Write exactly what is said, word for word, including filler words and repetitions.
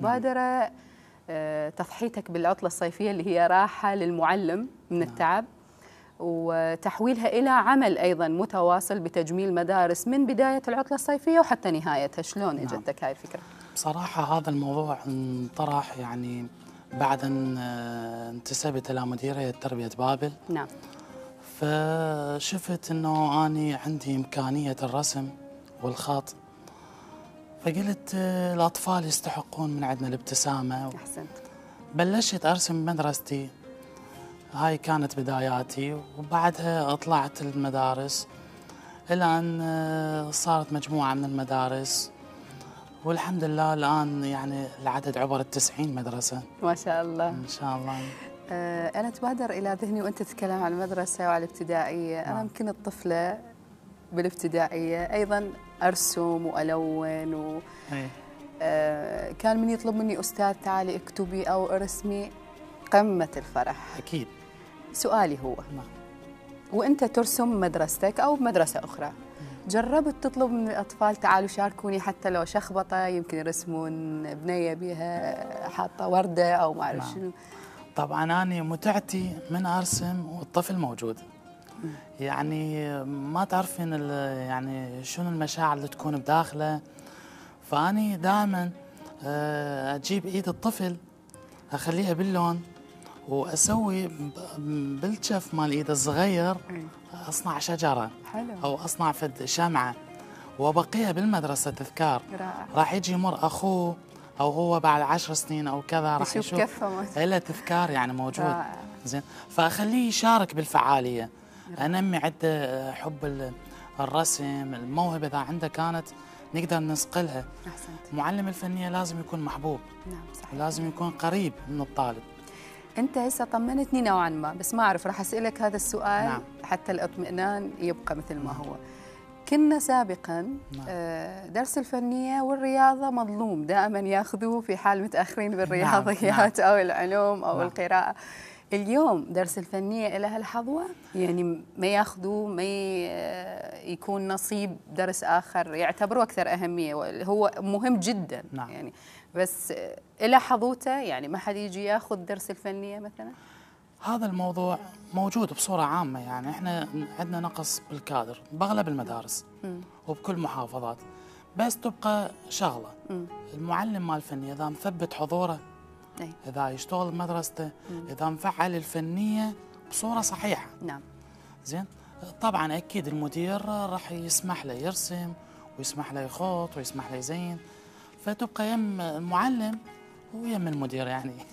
المبادرة آه، تضحيتك بالعطلة الصيفية اللي هي راحة للمعلم من التعب، وتحويلها إلى عمل أيضا متواصل بتجميل مدارس من بداية العطلة الصيفية وحتى نهايتها. شلون اجتك هاي الفكرة؟ بصراحة هذا الموضوع انطرح يعني بعد أن انتسبت إلى مديرية تربية بابل. نعم. فشفت أنه أني عندي إمكانية الرسم والخط، فقلت الأطفال يستحقون من عندنا الابتسامة. أحسنت. بلشت أرسم بمدرستي، هاي كانت بداياتي، وبعدها طلعت المدارس إلى أن صارت مجموعة من المدارس، والحمد لله الآن يعني العدد عبر التسعين مدرسة ما شاء الله. إن شاء الله. أه أنا تبادر إلى ذهني وأنت تتكلم عن المدرسة وعلى الابتدائية. نعم. أنا يمكن الطفلة بالابتدائية أيضا أرسم وألون و... أه كان من يطلب مني أستاذ تعالي اكتبي أو ارسمي قمة الفرح. أكيد. سؤالي هو نعم. وأنت ترسم مدرستك أو مدرسة أخرى، جربت تطلب من الأطفال تعالوا شاركوني حتى لو شخبطة، يمكن يرسمون بنية بها حاطة وردة أو ما أعرف شنو؟ طبعا أنا متعتي من أرسم والطفل موجود. يعني ما تعرفين يعني شنو المشاعر اللي تكون بداخله. فأني دائما أجيب إيد الطفل أخليها باللون وأسوي بالجف مال إيد الصغير أصنع شجرة. حلو. أو أصنع فد شمعة وأبقيها بالمدرسة تذكار. رائع. راح يجي يمر أخوه أو هو بعد عشر سنين أو كذا راح يشوف كفه له تذكار يعني موجود. رائع. زين، فأخليه يشارك بالفعالية. أنمي عنده حب الرسم، الموهبة إذا عنده كانت نقدر نسقلها. أحسنت. معلم الفنية لازم يكون محبوب. نعم صحيح. لازم يكون قريب من الطالب. أنت هسه طمنتني نوعا ما، بس ما أعرف راح أسألك هذا السؤال. نعم. حتى الاطمئنان يبقى مثل ما هو. كنا سابقا نعم. درس الفنية والرياضة مظلوم، دائما ياخذوه في حال متأخرين بالرياضيات نعم. أو العلوم أو نعم. القراءة. اليوم درس الفنية لها الحظوة، يعني ما ياخذوه، ما يكون نصيب درس آخر يعتبروه أكثر أهمية، هو مهم جدا. نعم. يعني بس إلى حظوته، يعني ما حد يجي ياخذ درس الفنية مثلا. هذا الموضوع موجود بصورة عامة، يعني احنا عندنا نقص بالكادر باغلب المدارس م. وبكل محافظات، بس تبقى شغلة م. المعلم مال الفنية إذا مثبت حضوره، أي. إذا يشتغل بمدرسته، م. إذا مفعل الفنية بصورة صحيحة. نعم. زين، طبعا أكيد المدير راح يسمح له يرسم ويسمح له يخط ويسمح له يزين، فتبقى يم المعلم ويم المدير يعني.